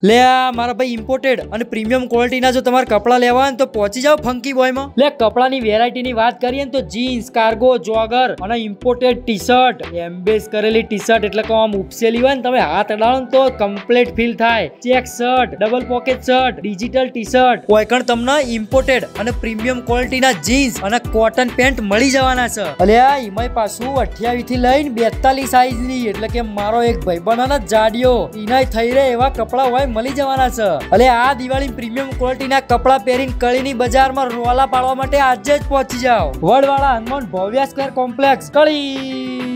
લે આ મારા ભાઈ ઇમ્પોર્ટેડ અને પ્રીમિયમ ક્વોલિટીના જો તમારે કપડા લેવા હોય તો પહોંચી જાઓ ફંકી બોયમાં. લે કપડાની વેરાયટીની વાત કરીએ ને તો જીન્સ, કાર્ગો, જોગર અને ઇમ્પોર્ટેડ ટી-શર્ટ, એમ્બેસ કરેલી ટી-શર્ટ એટલે કે આમ ઉપસેલી હોય ને તમે હાથ અડાડો ને તો કમ્પ્લીટ ફીલ થાય. Check shirt, double pocket shirt, digital t shirt, કોઈ પણ તમને ઇમ્પોર્ટેડ અને પ્રીમિયમ ક્વોલિટીના જીન્સ અને કોટન પેન્ટ મળી જવાના છે. અલ્યા ઈમાય પાછું 28 થી લઈને 42 સાઈઝની એટલે કે મારો એક ભાઈબંધ જાડિયો ઈનાય થઈ રહે એવા કપડા હોય મળી જવાના છે. અલે આ દિવાળી પ્રીમિયમ ક્વોલિટીના કપડા પહેરીને કળીની બજારમાં રોલા પાડવા માટે આજે જ પહોંચી જાઓ. વડવાળા હનુમાન ભવ્ય સ્ક્વેર કોમ્પ્લેક્સ કળી.